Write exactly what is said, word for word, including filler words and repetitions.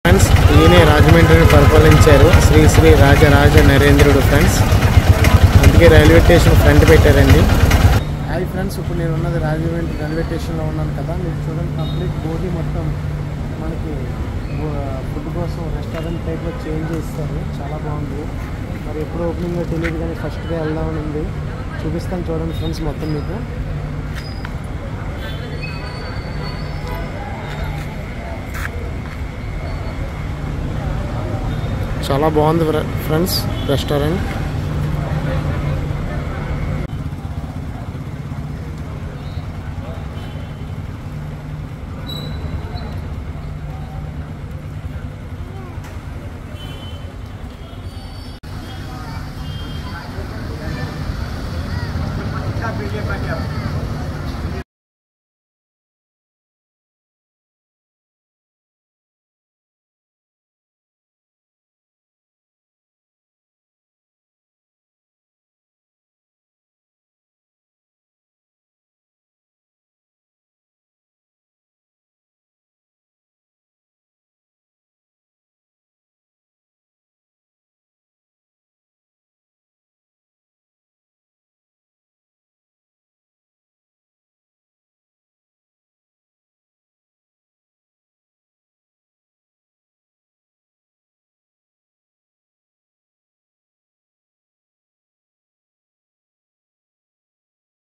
Friends ఈయనే రాజమండ్రిని పరిపాలించారు శ్రీ శ్రీ రాజరాజ నరేంద్రుడు ఫ్రెండ్స్. అందుకే రైల్వే స్టేషన్ ఫ్రంట్ పెట్టారండి. హాయ్ ఫ్రెండ్స్, ఇప్పుడు నేను ఉన్నది రాజమండ్రి రైల్వే స్టేషన్లో ఉన్నాను కదా. మీరు చూడండి, కంప్లీట్ బోడీ మొత్తం మనకి ఫుడ్ కోసం రెస్టారెంట్ టైప్లో చేంజ్ చేస్తారు. చాలా బాగుంది. మరి ఎప్పుడు ఓపెనింగ్లో తెలియదు కానీ ఫస్ట్గా వెళ్దామని ఉంది. చూపిస్తాను చూడండి ఫ్రెండ్స్ మొత్తం మీకు. చాలా బాగుంది ఫ్రెండ్స్ రెస్టారెంట్.